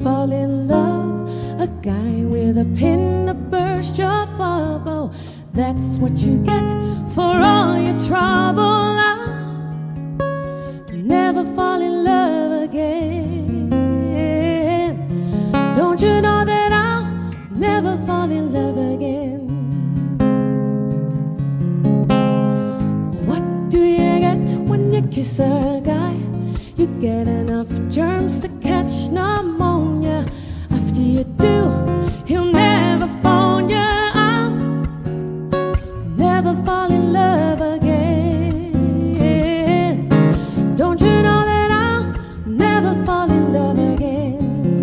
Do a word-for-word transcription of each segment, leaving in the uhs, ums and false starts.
fall in love. A guy with a pin to burst your bubble. That's what you get for all your trouble. I'll never fall in love again. Don't you know that I'll never fall in love again? What do you get when you kiss a guy? You get enough germs to catch pneumonia. After you do, he'll never phone you. I'll never fall in love again. Don't you know that I'll never fall in love again?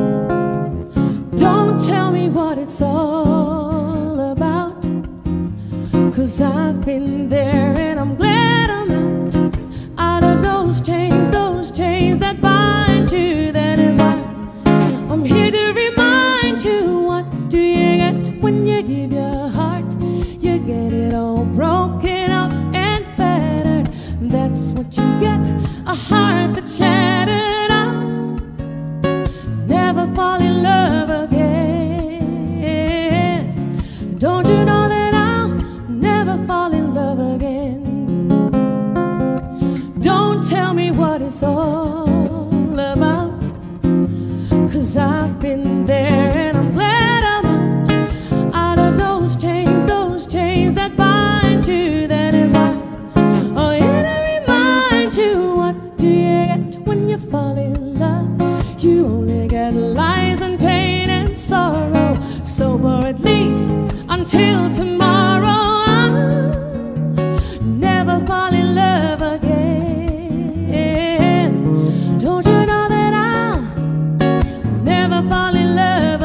Don't tell me what it's all about, 'cause I've been there and I'm glad I'm out. Out of those chains, those chains that bind you. That is why I'm here to remind you. What do you get when you give your heart? You get it all broken up and battered. That's what you get, a heart that shattered. I'll never fall in love again. Don't you know that I'll never fall in love again? Don't tell me what it's all about, 'cause I've been there and I'm glad I'm out. Out of those chains, those chains that bind you. That is why I'm here to remind you. What do you get when you fall in love? You only get lies and pain and sorrow. So for at least until tomorrow, I'll never fall in love again. Don't you know that I'll never fall in love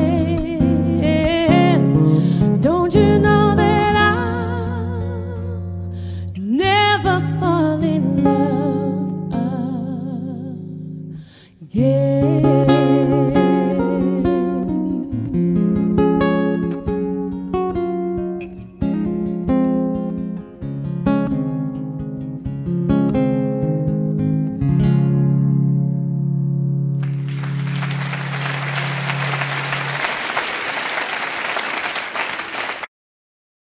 again? Don't you know that I'll never fall